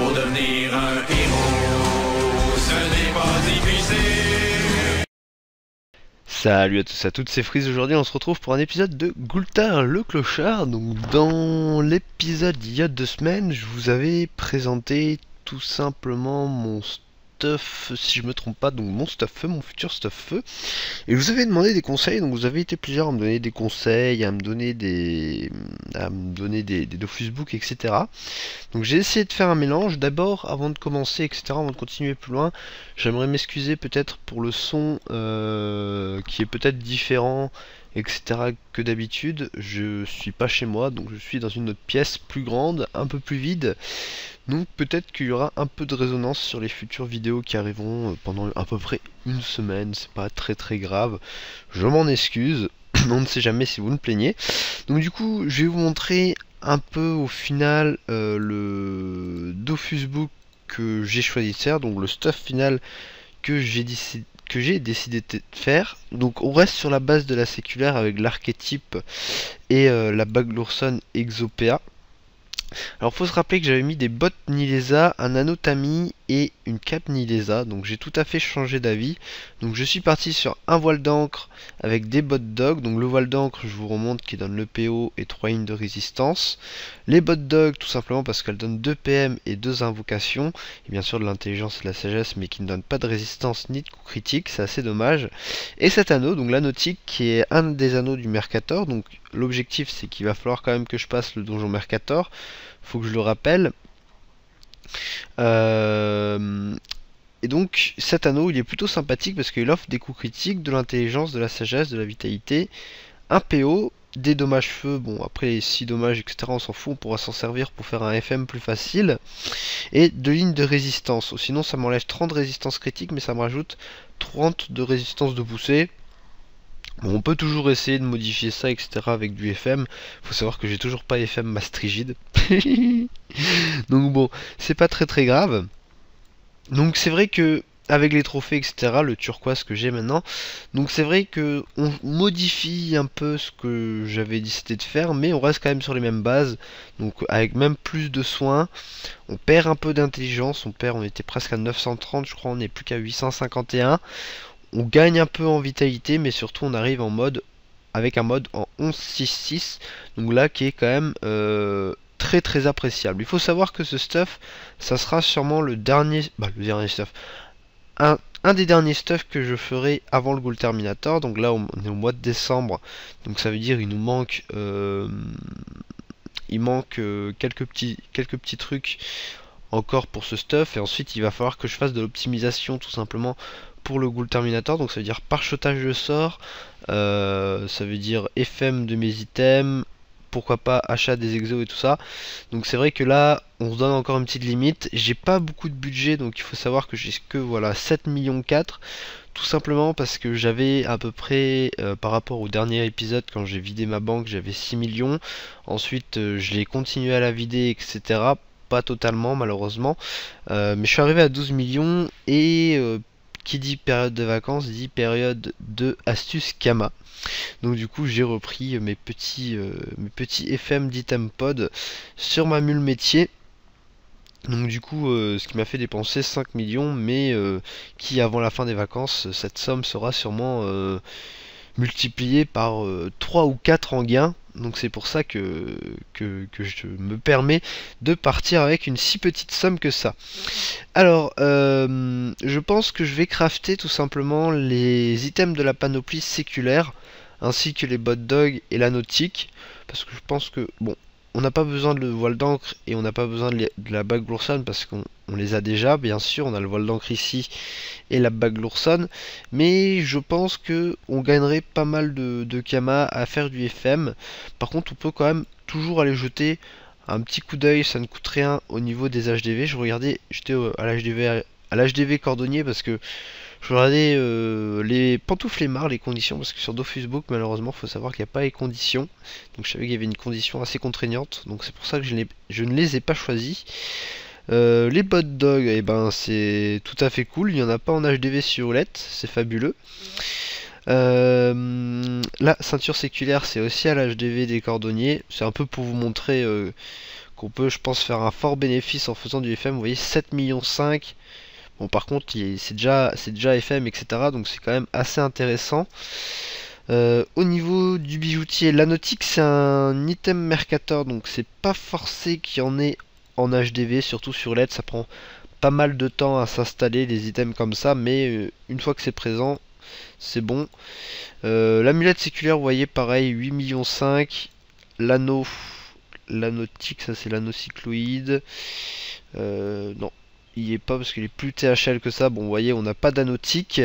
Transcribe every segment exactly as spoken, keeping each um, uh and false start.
pour devenir un héros, ce n'est pas difficile. Salut à tous et à toutes, c'est Freeze. Aujourd'hui on se retrouve pour un épisode de Goultar le Clochard. Donc dans l'épisode d'il y a deux semaines, je vous avais présenté tout simplement mon stuff, si je me trompe pas, donc mon stuff feu, mon futur stuff feu. Et je vous avais demandé des conseils, donc vous avez été plusieurs à me donner des conseils, à me donner des à me donner des, des Dofusbook, et cetera. Donc j'ai essayé de faire un mélange. D'abord, avant de commencer, et cetera, avant de continuer plus loin, j'aimerais m'excuser peut-être pour le son euh, qui est peut-être différent, et cetera que d'habitude. Je suis pas chez moi, donc je suis dans une autre pièce plus grande, un peu plus vide. Donc peut-être qu'il y aura un peu de résonance sur les futures vidéos qui arriveront pendant à peu près une semaine. C'est pas très très grave, je m'en excuse. On ne sait jamais si vous me plaignez. Donc du coup, je vais vous montrer un peu au final euh, le Dofusbook que j'ai choisi de faire, donc le stuff final que j'ai décidé que j'ai décidé de faire. Donc on reste sur la base de la séculaire avec l'archétype et euh, la Baglourson Exopea. Alors faut se rappeler que j'avais mis des bottes Nilesa, un anneau Tami et une cape Nilesa, donc j'ai tout à fait changé d'avis. Donc je suis parti sur un voile d'encre avec des bottes dog. Donc le voile d'encre, je vous remonte, qui donne le P O et trois lignes de résistance. Les bottes dog tout simplement parce qu'elles donnent deux P M et deux invocations, et bien sûr de l'intelligence et de la sagesse, mais qui ne donnent pas de résistance ni de coup critique, c'est assez dommage. Et cet anneau, donc l'anneautique, qui est un des anneaux du Mercator. Donc l'objectif c'est qu'il va falloir quand même que je passe le donjon Mercator, faut que je le rappelle. Euh, et donc cet anneau il est plutôt sympathique parce qu'il offre des coups critiques, de l'intelligence, de la sagesse, de la vitalité, un P O, des dommages feu. Bon après les six dommages etc on s'en fout, on pourra s'en servir pour faire un F M plus facile, et deux lignes de résistance. Sinon ça m'enlève trente de résistance critique, mais ça me rajoute trente de résistance de poussée. Bon, on peut toujours essayer de modifier ça, et cetera avec du F M. Faut savoir que j'ai toujours pas F M Mastrigide. Donc bon, c'est pas très très grave. Donc c'est vrai que avec les trophées, et cetera, le turquoise que j'ai maintenant, donc c'est vrai que on modifie un peu ce que j'avais décidé de faire, mais on reste quand même sur les mêmes bases. Donc avec même plus de soins, on perd un peu d'intelligence, on perd, on était presque à neuf cent trente, je crois, on n'est plus qu'à huit cent cinquante et un. On gagne un peu en vitalité, mais surtout on arrive en mode avec un mode en onze six six, donc là qui est quand même euh, très très appréciable. Il faut savoir que ce stuff, ça sera sûrement le dernier, bah, le dernier stuff, un, un des derniers stuff que je ferai avant le Ghoul Terminator. Donc là on est au mois de décembre, donc ça veut dire il nous manque euh, il manque euh, quelques petits quelques petits trucs encore pour ce stuff, et ensuite il va falloir que je fasse de l'optimisation tout simplement pour le Ghoul Terminator. Donc ça veut dire parchetage de sorts, euh, ça veut dire F M de mes items, pourquoi pas achat des exos et tout ça. Donc c'est vrai que là on se donne encore une petite limite. J'ai pas beaucoup de budget, donc il faut savoir que j'ai que voilà sept millions quatre, tout simplement parce que j'avais à peu près euh, par rapport au dernier épisode quand j'ai vidé ma banque, j'avais six millions. Ensuite euh, je l'ai continué à la vider, etc. Pas totalement malheureusement, euh, mais je suis arrivé à douze millions, et euh, qui dit période de vacances dit période de astuce Kama. Donc du coup j'ai repris mes petits euh, mes petits F M d'item pod sur ma mule métier. Donc du coup euh, ce qui m'a fait dépenser cinq millions, mais euh, qui avant la fin des vacances, cette somme sera sûrement euh, multipliée par euh, trois ou quatre en gain. Donc c'est pour ça que, que, que je me permets de partir avec une si petite somme que ça. Alors euh, je pense que je vais crafter tout simplement les items de la panoplie séculaire, ainsi que les bot dog et la nautique, parce que je pense que bon, on n'a pas besoin de le voile d'encre et on n'a pas besoin de, les, de la Baglourson parce qu'on on les a déjà. Bien sûr on a le voile d'encre ici et la Baglourson, mais je pense que on gagnerait pas mal de, de Kama à faire du F M. Par contre on peut quand même toujours aller jeter un petit coup d'œil, ça ne coûte rien au niveau des H D V. Je regardais, j'étais à l'H D V à l'H D V cordonnier parce que je regardais euh, les pantoufles les conditions, parce que sur Dofusbook malheureusement faut savoir qu'il n'y a pas les conditions. Donc je savais qu'il y avait une condition assez contraignante, donc c'est pour ça que je, je ne les ai pas choisis. Euh, les bot dog, et eh ben c'est tout à fait cool, il n'y en a pas en H D V sur O L E D, c'est fabuleux. Euh, la ceinture séculaire c'est aussi à l'H D V des cordonniers, c'est un peu pour vous montrer euh, qu'on peut, je pense, faire un fort bénéfice en faisant du F M. Vous voyez, sept virgule cinq millions. Bon, par contre, c'est déjà, c'est déjà F M, et cetera. Donc c'est quand même assez intéressant. Euh, au niveau du bijoutier, la nautique, c'est un item Mercator, donc c'est pas forcé qu'il y en ait en H D V, surtout sur L E D, ça prend pas mal de temps à s'installer des items comme ça, mais euh, une fois que c'est présent, c'est bon. Euh, L'amulette séculaire, vous voyez, pareil, huit virgule cinq millions. L'anneau, l'anautique, ça c'est l'anneau cycloïde. Euh, non, il y est pas parce qu'il est plus T H L que ça. Bon, vous voyez, on n'a pas d'anautique.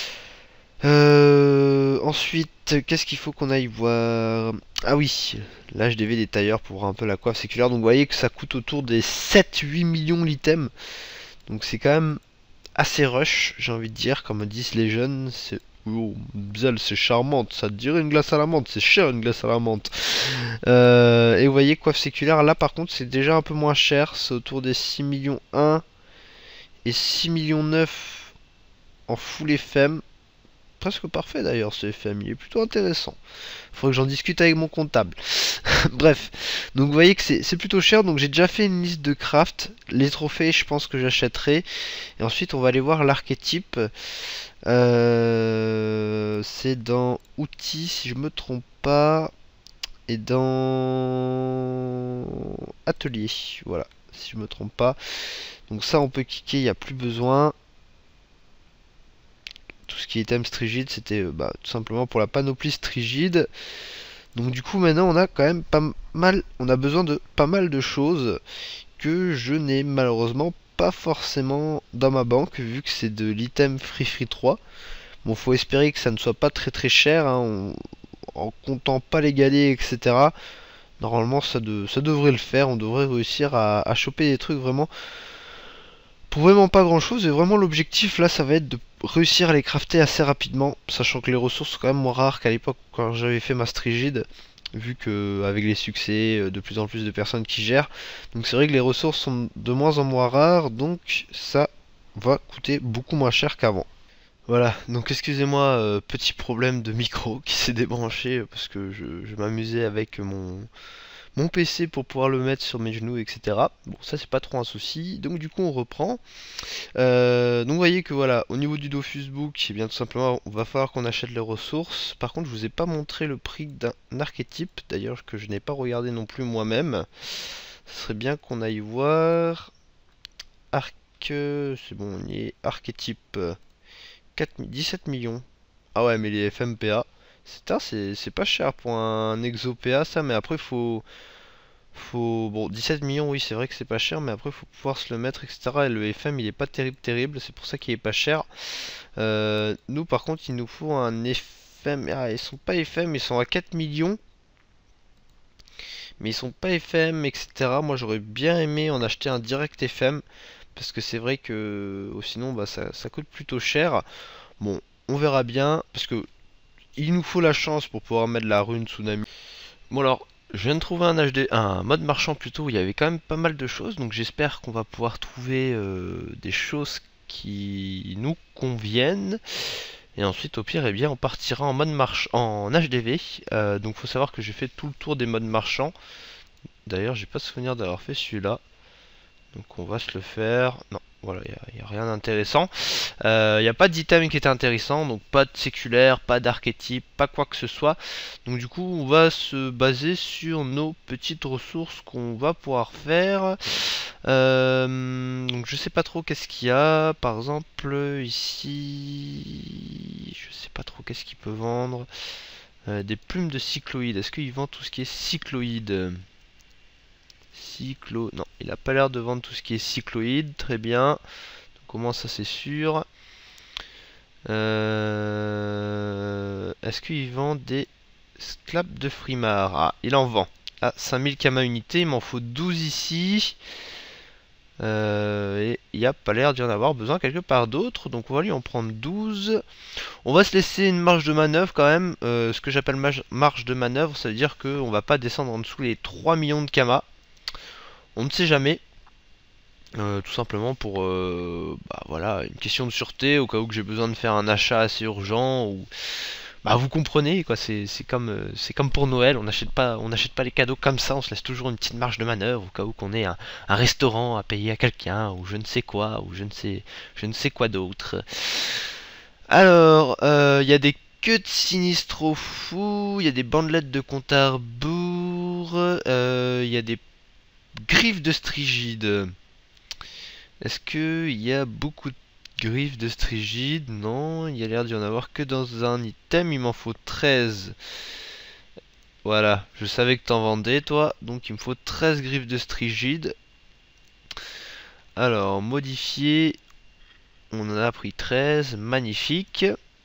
Euh, ensuite, qu'est-ce qu'il faut qu'on aille voir? Ah oui, l'H D V des tailleurs pour voir un peu la coiffe séculaire. Donc vous voyez que ça coûte autour des sept huit millions l'item. Donc c'est quand même assez rush, j'ai envie de dire, comme disent les jeunes. C'est oh, Bzel, c'est charmante, ça te dirait une glace à la menthe, c'est cher une glace à la menthe. Euh, et vous voyez, coiffe séculaire, là par contre c'est déjà un peu moins cher, c'est autour des six millions un et six millions neuf en full F M. Presque parfait d'ailleurs ce F M, il est plutôt intéressant. Faudrait que j'en discute avec mon comptable. Bref, donc vous voyez que c'est plutôt cher, donc j'ai déjà fait une liste de craft. Les trophées, je pense que j'achèterai. Et ensuite, on va aller voir l'archétype. Euh, c'est dans outils, si je me trompe pas. Et dans atelier, voilà, si je me trompe pas. Donc ça, on peut kicker, il n'y a plus besoin. Tout ce qui est item strigide, c'était euh, bah, tout simplement pour la panoplie strigide. Donc du coup maintenant on a quand même pas mal, on a besoin de pas mal de choses que je n'ai malheureusement pas forcément dans ma banque vu que c'est de l'item Free Free trois. Bon, faut espérer que ça ne soit pas très très cher, hein, on, en comptant pas les galets, et cetera. Normalement ça, de, ça devrait le faire, on devrait réussir à, à choper des trucs vraiment pour vraiment pas grand chose. Et vraiment l'objectif là ça va être de réussir à les crafter assez rapidement, sachant que les ressources sont quand même moins rares qu'à l'époque quand j'avais fait ma strigide, vu que avec les succès, de plus en plus de personnes qui gèrent, donc c'est vrai que les ressources sont de moins en moins rares, donc ça va coûter beaucoup moins cher qu'avant. Voilà, donc excusez-moi, euh, petit problème de micro qui s'est débranché parce que je, je m'amusais avec mon mon P C pour pouvoir le mettre sur mes genoux, et cetera. Bon, ça c'est pas trop un souci. Donc du coup on reprend. Euh, donc vous voyez que voilà, au niveau du Dofus Book, eh bien tout simplement, on va falloir qu'on achète les ressources. Par contre, je vous ai pas montré le prix d'un archétype, d'ailleurs que je n'ai pas regardé non plus moi-même. Ce serait bien qu'on aille voir. Arc, c'est bon, on y est. Archétype, dix-sept millions. Ah ouais, mais les F M P A. C'est pas cher pour un exo P A ça, mais après faut faut bon, dix-sept millions, oui c'est vrai que c'est pas cher, mais après faut pouvoir se le mettre, etc. Et le F M il est pas terrible terrible, c'est pour ça qu'il est pas cher. Euh, nous par contre il nous faut un F M. Ah, ils sont pas F M, ils sont à quatre millions, mais ils sont pas F M, etc. Moi j'aurais bien aimé en acheter un direct F M, parce que c'est vrai que oh, sinon bah ça, ça coûte plutôt cher. Bon, on verra bien, parce que il nous faut la chance pour pouvoir mettre la rune Tsunami. Bon alors, je viens de trouver un H D, un mode marchand plutôt, où il y avait quand même pas mal de choses, donc j'espère qu'on va pouvoir trouver euh, des choses qui nous conviennent. Et ensuite, au pire, eh bien, on partira en mode marchand, en H D V. Euh, donc, faut savoir que j'ai fait tout le tour des modes marchands. D'ailleurs, j'ai pas souvenir d'avoir fait celui-là. Donc, on va se le faire. Non. Voilà, il n'y a, a rien d'intéressant. Il euh, n'y a pas d'item qui était intéressant, donc pas de séculaire, pas d'archétype, pas quoi que ce soit. Donc du coup, on va se baser sur nos petites ressources qu'on va pouvoir faire. Euh, donc je sais pas trop qu'est-ce qu'il y a. Par exemple, ici, je sais pas trop qu'est-ce qu'il peut vendre. Euh, des plumes de cycloïde. Est-ce qu'il vend tout ce qui est cycloïde ? Cyclo... Non, il a pas l'air de vendre tout ce qui est cycloïde, très bien. Donc au moins ça c'est sûr. Euh... Est-ce qu'il vend des sclaps de frimard? Ah, il en vend. Ah, cinq mille kamas unités, il m'en faut douze ici. Euh, et il n'y a pas l'air d'y en avoir besoin quelque part d'autre. Donc on va lui en prendre douze. On va se laisser une marge de manœuvre quand même. Euh, ce que j'appelle marge de manœuvre, ça veut dire qu'on va pas descendre en dessous les trois millions de kamas. On ne sait jamais, euh, tout simplement pour euh, bah, voilà, une question de sûreté, au cas où que j'ai besoin de faire un achat assez urgent, ou bah vous comprenez quoi, c'est comme euh, c'est comme pour Noël, on n'achète pas on n'achète pas les cadeaux comme ça, on se laisse toujours une petite marge de manœuvre au cas où qu'on ait un, un restaurant à payer à quelqu'un ou je ne sais quoi ou je ne sais je ne sais quoi d'autre. Alors, il euh, y a des queues de sinistro fous, il y a des bandelettes de compte à rebours, il euh, y a des griffes de strigide. Est-ce que il y a beaucoup de griffes de strigide? Non, il y a l'air d'y en avoir que dans un item, il m'en faut treize. Voilà, je savais que t'en vendais toi, donc il me faut treize griffes de strigide. Alors, modifier, on en a pris treize, magnifique.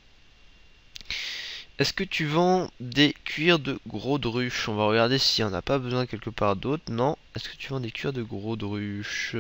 Est-ce que tu vends des cuirs de gros druche? On va regarder s'il n'y en a pas besoin quelque part d'autre. Non. Est-ce que tu vends des cuirs de gros druche?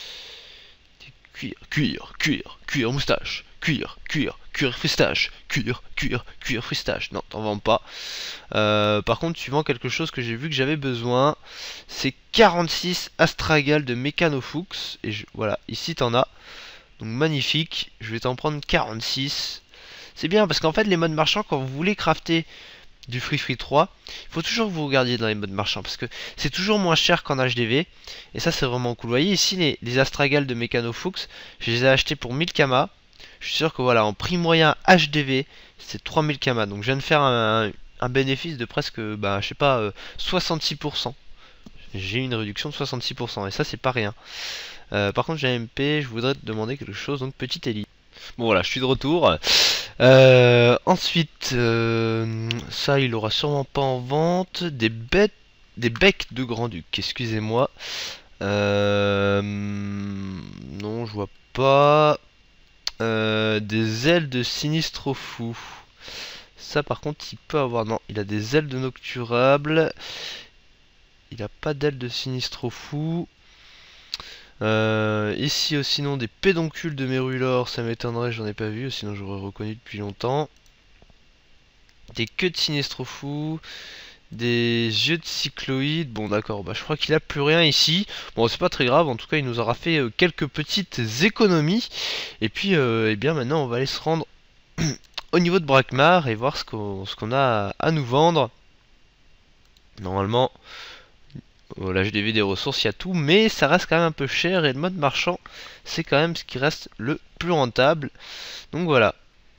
Des cuirs, cuir, cuir, cuir moustache, cuir, cuir, cuir fristache, cuir, cuir, cuir fristache. Non, t'en vends pas. Euh, par contre, tu vends quelque chose que j'ai vu que j'avais besoin. C'est quarante-six astragales de Mécanofuchs. Et je, voilà, ici t'en as. Donc magnifique. Je vais t'en prendre quarante-six. C'est bien parce qu'en fait les modes marchands, quand vous voulez crafter du Free Free trois, il faut toujours que vous regardiez dans les modes marchands parce que c'est toujours moins cher qu'en H D V et ça c'est vraiment cool. Vous voyez ici les, les astragales de Mécanofuchs, je les ai achetés pour mille kamas. Je suis sûr que voilà, en prix moyen H D V c'est trois mille kamas, donc je viens de faire un, un bénéfice de presque, bah je sais pas, euh, soixante-six pour cent. J'ai une réduction de soixante-six pour cent et ça c'est pas rien. Euh, par contre j'ai M P, je voudrais te demander quelque chose, donc petite Ellie. Bon voilà, je suis de retour. Euh, ensuite, euh, ça il aura sûrement pas en vente. Des bêtes, des becs de grand-duc, excusez-moi. Euh, non, je vois pas. Euh, des ailes de sinistre fou. Ça par contre il peut avoir. Non, il a des ailes de nocturable. Il a pas d'ailes de sinistre fou. Euh, ici aussi non, des pédoncules de Mérulor, ça m'étonnerait, j'en ai pas vu, sinon j'aurais reconnu depuis longtemps. Des queues de sinistre fou, des yeux de cycloïde, bon d'accord, bah je crois qu'il a plus rien ici. Bon c'est pas très grave, en tout cas il nous aura fait euh, quelques petites économies. Et puis euh, eh bien maintenant on va aller se rendre au niveau de Brakmar et voir ce qu'on ce qu'on a à nous vendre. Normalement... Là j'ai des ressources, il y a tout, mais ça reste quand même un peu cher et le mode marchand c'est quand même ce qui reste le plus rentable. Donc voilà.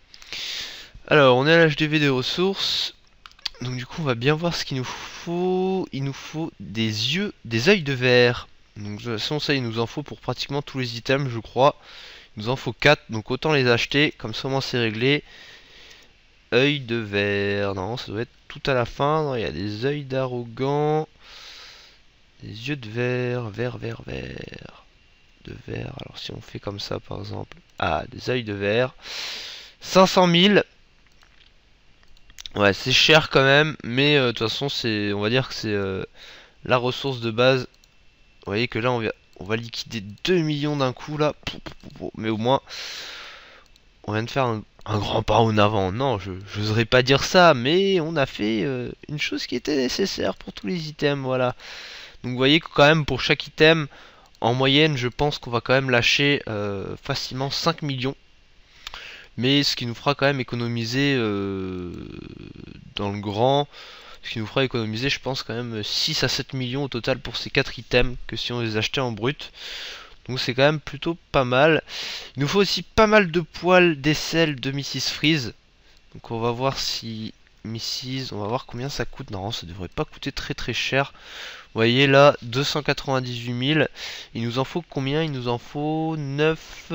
Alors on est à l'H D V des ressources. Donc du coup on va bien voir ce qu'il nous faut. Il nous faut des yeux, des œils de verre. Donc de toute façon ça il nous en faut pour pratiquement tous les items je crois. Il nous en faut quatre, donc autant les acheter, comme ça au moins c'est réglé. Œil de verre, non ça doit être tout à la fin. Non, il y a des œils d'arrogant. Des yeux de verre, vert, vert, vert. De verre, alors si on fait comme ça par exemple. Ah, des œils de verre. cinq cent mille. Ouais, c'est cher quand même, mais euh, de toute façon, c'est, on va dire que c'est euh, la ressource de base. Vous voyez que là, on va, on va liquider deux millions d'un coup là. Mais au moins, on vient de faire un, un grand pas en avant. Non, je n'oserais pas dire ça, mais on a fait euh, une chose qui était nécessaire pour tous les items, voilà. Donc vous voyez que quand même pour chaque item, en moyenne je pense qu'on va quand même lâcher euh, facilement cinq millions. Mais ce qui nous fera quand même économiser euh, dans le grand, ce qui nous fera économiser je pense quand même six à sept millions au total pour ces quatre items que si on les achetait en brut. Donc c'est quand même plutôt pas mal. Il nous faut aussi pas mal de poils d'aisselle de missus Freeze. Donc on va voir si missus, on va voir combien ça coûte. Non, ça devrait pas coûter très très cher. Vous voyez là, deux cent quatre-vingt-dix-huit mille. Il nous en faut combien? Il nous en faut neuf,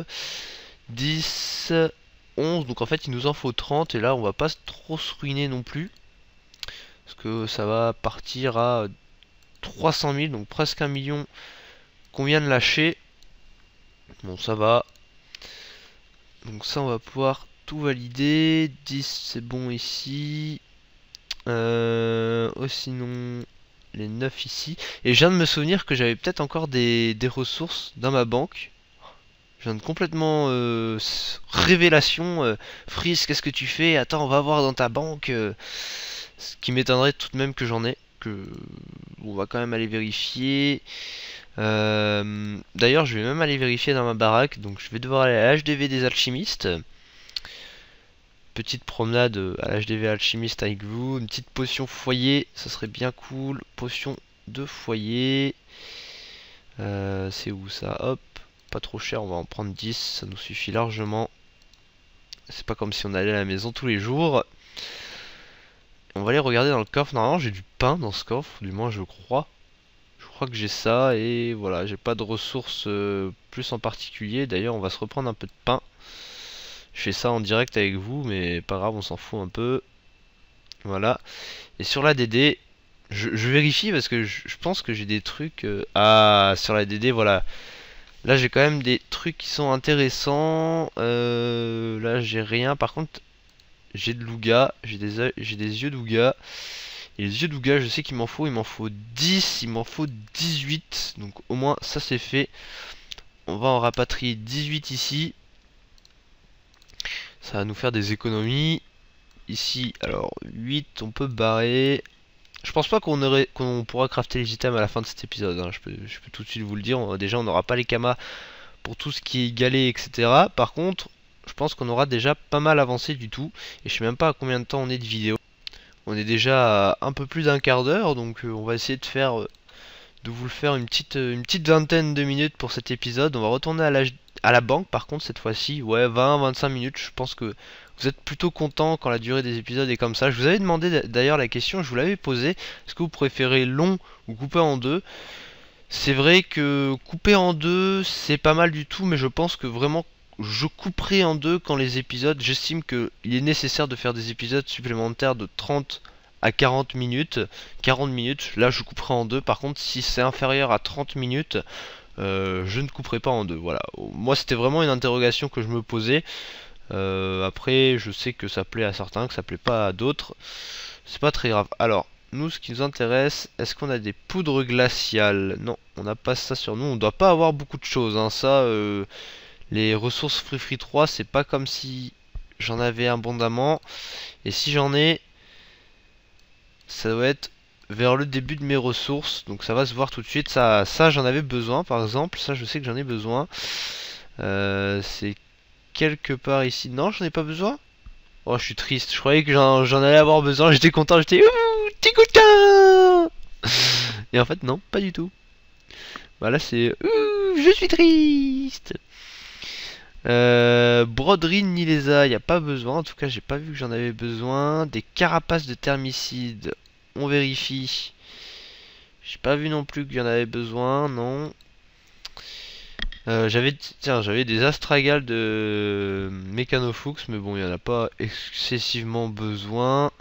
dix, onze. Donc en fait, il nous en faut trente. Et là, on va pas trop se ruiner non plus. Parce que ça va partir à trois cent mille. Donc presque un million qu'on vient de lâcher. Bon, ça va. Donc ça, on va pouvoir tout valider. dix, c'est bon ici. Euh, oh, sinon... les neuf ici. Et je viens de me souvenir que j'avais peut-être encore des, des ressources dans ma banque. Je viens de complètement... Euh, révélation. Euh, Freeze, qu'est-ce que tu fais? Attends, on va voir dans ta banque. Euh, ce qui m'étonnerait tout de même que j'en ai. Que on va quand même aller vérifier. Euh, D'ailleurs, je vais même aller vérifier dans ma baraque. Donc je vais devoir aller à H D V des alchimistes. petite promenade euh, à l'H D V Alchimiste avec vous. Une petite potion foyer, ça serait bien cool. Potion de foyer. Euh, c'est où ça? Hop, pas trop cher, on va en prendre dix, ça nous suffit largement. C'est pas comme si on allait à la maison tous les jours. On va aller regarder dans le coffre. Normalement j'ai du pain dans ce coffre, du moins je crois. Je crois que j'ai ça et voilà, j'ai pas de ressources euh, plus en particulier. D'ailleurs on va se reprendre un peu de pain. Je fais ça en direct avec vous, mais pas grave, on s'en fout un peu. Voilà. Et sur la D D, je, je vérifie parce que je, je pense que j'ai des trucs... Euh... Ah, sur la D D, voilà. Là j'ai quand même des trucs qui sont intéressants. Euh... Là j'ai rien. Par contre, j'ai de l'ouga. J'ai des, j'ai des yeux d'ouga. Et les yeux d'ouga, je sais qu'il m'en faut. Il m'en faut dix. Il m'en faut dix-huit. Donc au moins ça c'est fait. On va en rapatrier dix-huit ici. Ça va nous faire des économies. Ici, alors huit, on peut barrer. Je pense pas qu'on aurait qu'on pourra crafter les items à la fin de cet épisode, hein. je, peux, je peux tout de suite vous le dire. On, déjà on n'aura pas les kamas pour tout ce qui est galet, et cetera. Par contre, je pense qu'on aura déjà pas mal avancé du tout. Et je sais même pas à combien de temps on est de vidéo. On est déjà à un peu plus d'un quart d'heure, donc euh, on va essayer de faire euh, de vous le faire une petite, euh, une petite vingtaine de minutes pour cet épisode. On va retourner à la, à la banque par contre cette fois-ci. Ouais, vingt à vingt-cinq minutes, je pense que vous êtes plutôt content quand la durée des épisodes est comme ça. Je vous avais demandé d'ailleurs la question, je vous l'avais posée. Est-ce que vous préférez long ou coupé en deux? C'est vrai que couper en deux, c'est pas mal du tout, mais je pense que vraiment je couperai en deux quand les épisodes, j'estime qu'il est nécessaire de faire des épisodes supplémentaires de trente à quarante minutes. quarante minutes, là je couperai en deux. Par contre, si c'est inférieur à trente minutes, euh, je ne couperai pas en deux. Voilà. Moi, c'était vraiment une interrogation que je me posais. Euh, après, je sais que ça plaît à certains, que ça plaît pas à d'autres. C'est pas très grave. Alors, nous, ce qui nous intéresse, est-ce qu'on a des poudres glaciales? Non, on n'a pas ça sur nous. On doit pas avoir beaucoup de choses, hein. Ça, euh, les ressources Free Free trois, c'est pas comme si j'en avais abondamment. Et si j'en ai, ça doit être vers le début de mes ressources. Donc ça va se voir tout de suite. Ça, ça j'en avais besoin, par exemple. Ça, je sais que j'en ai besoin. Euh, c'est quelque part ici. Non, j'en ai pas besoin. Oh, je suis triste. Je croyais que j'en allais avoir besoin. J'étais content. J'étais ouh, t'es content. Et en fait, non, pas du tout. Voilà, c'est ouh, je suis triste. Euh, broderie Nilesa, il n'y a pas besoin. En tout cas, j'ai pas vu que j'en avais besoin. Des carapaces de thermicide. On vérifie. J'ai pas vu non plus qu'il y en avait besoin. Non. Euh, j'avais tiens j'avais des astragales de Mécanofuchs, mais bon il n'y en a pas excessivement besoin.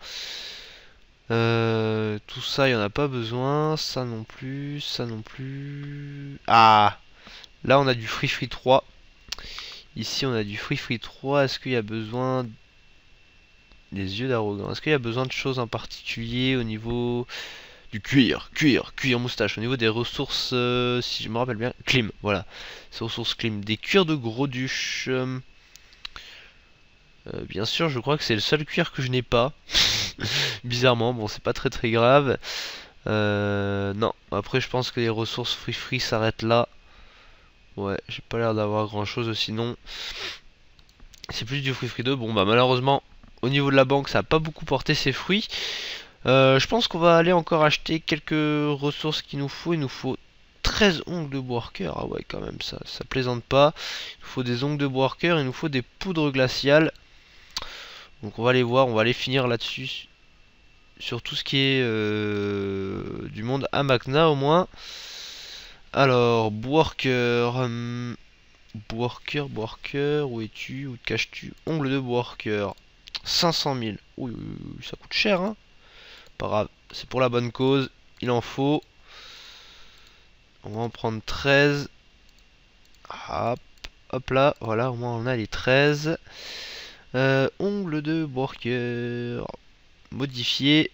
Euh, tout ça il n'y en a pas besoin, ça non plus, ça non plus. Ah, là on a du Free Free trois. Ici on a du Free Free trois. Est-ce qu'il y a besoin des yeux d'arrogant? Est-ce qu'il y a besoin de choses en particulier au niveau du cuir, cuir, cuir moustache, au niveau des ressources, euh, si je me rappelle bien, clim, voilà, ces ressources clim, des cuirs de gros duche, euh, euh, bien sûr, je crois que c'est le seul cuir que je n'ai pas, bizarrement, bon, c'est pas très très grave, euh, non, après je pense que les ressources free free s'arrêtent là, ouais, j'ai pas l'air d'avoir grand chose, sinon, c'est plus du free free deux, bon bah malheureusement, au niveau de la banque, ça a pas beaucoup porté ses fruits. Euh, je pense qu'on va aller encore acheter quelques ressources qu'il nous faut. Il nous faut treize ongles de worker. Ah ouais, quand même, ça, ça plaisante pas. Il nous faut des ongles de worker. Il nous faut des poudres glaciales. Donc on va aller voir. On va aller finir là-dessus. Sur tout ce qui est euh, du monde Amakna au moins. Alors, worker. Hum, worker, worker. Où es-tu? Où te caches-tu? Ongles de worker. cinq cent mille. Oui, oui, oui, ça coûte cher, hein. Pas grave, c'est pour la bonne cause, il en faut. On va en prendre treize. Hop, hop là, voilà, au moins on a les treize. Euh, ongles de worker. Modifié.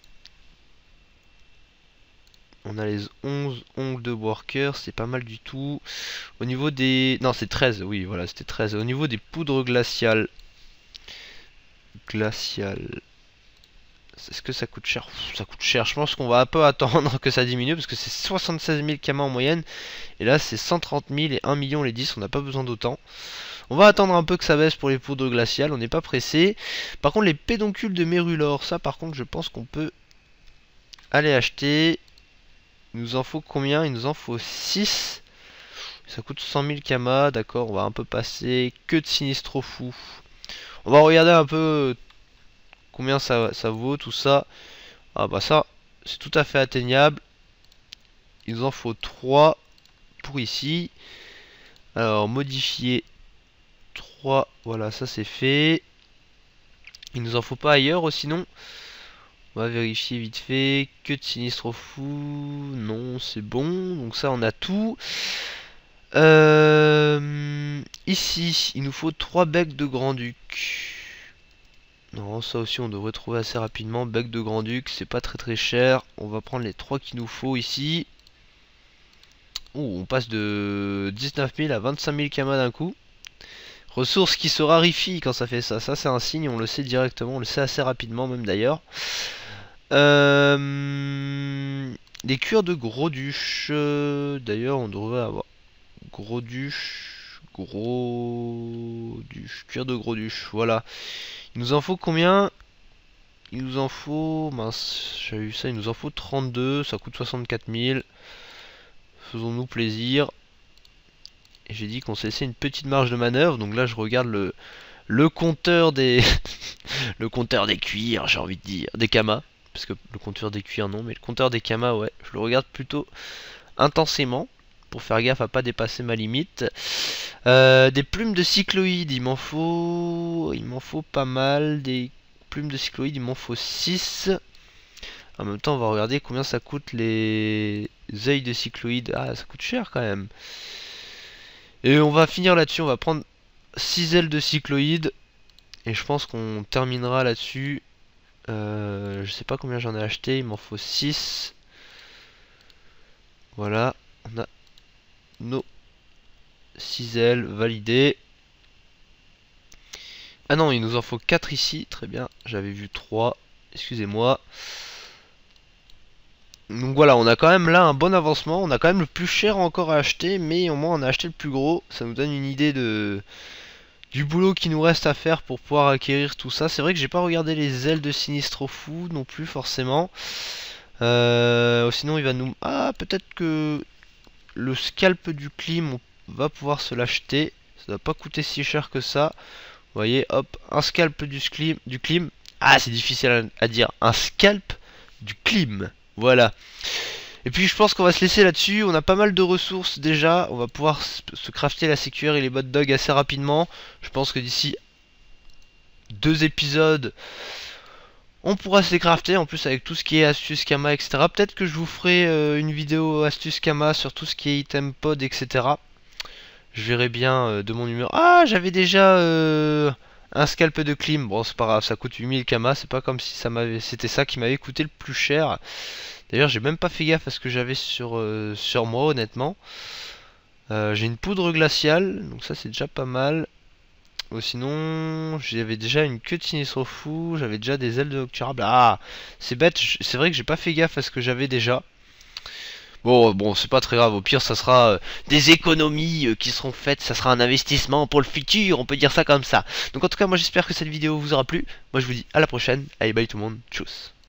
On a les onze ongles de worker, c'est pas mal du tout. Au niveau des... Non, c'est treize, oui, voilà, c'était treize. Au niveau des poudres glaciales. Glaciales. Est-ce que ça coûte cher? Pff, ça coûte cher. Je pense qu'on va un peu attendre que ça diminue parce que c'est soixante-seize mille kamas en moyenne. Et là, c'est cent trente mille et un million les dix. On n'a pas besoin d'autant. On va attendre un peu que ça baisse pour les poudres glaciales, on n'est pas pressé. Par contre les pédoncules de Mérulor, ça par contre je pense qu'on peut aller acheter. Il nous en faut combien? Il nous en faut six. Ça coûte cent mille kamas, d'accord, on va un peu passer. Que de sinistro fou. On va regarder un peu combien ça, ça vaut tout ça. Ah bah ça, c'est tout à fait atteignable. Il nous en faut trois pour ici. Alors modifier trois, voilà, ça c'est fait. Il nous en faut pas ailleurs, oh, sinon on va vérifier vite fait. Que de sinistro fou, non c'est bon. Donc ça on a tout. Euh, ici il nous faut trois becs de grand-duc. Non, ça aussi on devrait trouver assez rapidement. Bec de grand-duc, c'est pas très très cher. On va prendre les trois qu'il nous faut ici. Oh, on passe de dix-neuf mille à vingt-cinq mille kamas d'un coup. Ressources qui se raréfient quand ça fait ça. Ça c'est un signe, on le sait directement, on le sait assez rapidement même d'ailleurs. Euh, des cuirs de gros duche. Euh, d'ailleurs on devrait avoir gros duche. Gros duche. Cuir de gros duche, voilà. Il nous en faut combien? Il nous en faut... Mince, j'avais eu ça, il nous en faut trente-deux, ça coûte soixante-quatre mille. Faisons-nous plaisir. Et j'ai dit qu'on s'est laissé une petite marge de manœuvre, donc là je regarde le, le compteur des... le compteur des cuirs, j'ai envie de dire, des kamas. Parce que le compteur des cuirs non, mais le compteur des kamas, ouais, je le regarde plutôt intensément. Pour faire gaffe à pas dépasser ma limite. Euh, des plumes de cycloïdes, il m'en faut... Il m'en faut pas mal. Des plumes de cycloïdes, il m'en faut six. En même temps, on va regarder combien ça coûte les œils de cycloïdes. Ah, ça coûte cher quand même. Et on va finir là-dessus, on va prendre six ailes de cycloïdes. Et je pense qu'on terminera là-dessus. Euh, je sais pas combien j'en ai acheté, il m'en faut six. Voilà, on a nos six ailes validées. Ah non, il nous en faut quatre ici, très bien, j'avais vu trois, excusez-moi. Donc voilà, on a quand même là un bon avancement, on a quand même le plus cher encore à acheter, mais au moins on a acheté le plus gros, ça nous donne une idée de du boulot qui nous reste à faire pour pouvoir acquérir tout ça. C'est vrai que j'ai pas regardé les ailes de Sinistro Fou non plus forcément. Euh, sinon il va nous... Ah, peut-être que le scalp du clim, on va pouvoir se l'acheter. Ça va pas coûter si cher que ça. Vous voyez, hop, un scalp du clim. Du clim. Ah, c'est difficile à, à dire. Un scalp du clim. Voilà. Et puis je pense qu'on va se laisser là-dessus. On a pas mal de ressources déjà. On va pouvoir se crafter la C Q R et les bot dogs assez rapidement. Je pense que d'ici deux épisodes, on pourra se les crafter. En plus avec tout ce qui est astuce Kama, et cetera. Peut-être que je vous ferai euh, une vidéo astuce Kama sur tout ce qui est item pod, et cetera. Je verrai bien euh, de mon humeur. Ah, j'avais déjà euh, un scalp de clim. Bon, c'est pas grave, ça coûte huit mille Kama. C'est pas comme si ça m'avait, c'était ça qui m'avait coûté le plus cher. D'ailleurs, j'ai même pas fait gaffe à ce que j'avais sur, euh, sur moi, honnêtement. Euh, j'ai une poudre glaciale, donc ça c'est déjà pas mal. Ou sinon, j'avais déjà une queue de Sinistro Fou, j'avais déjà des ailes de Nocturable. Ah, c'est bête, c'est vrai que j'ai pas fait gaffe à ce que j'avais déjà. Bon, bon, c'est pas très grave, au pire ça sera euh, des économies euh, qui seront faites, ça sera un investissement pour le futur, on peut dire ça comme ça. Donc en tout cas, moi j'espère que cette vidéo vous aura plu. Moi je vous dis à la prochaine, allez bye tout le monde, tchuss.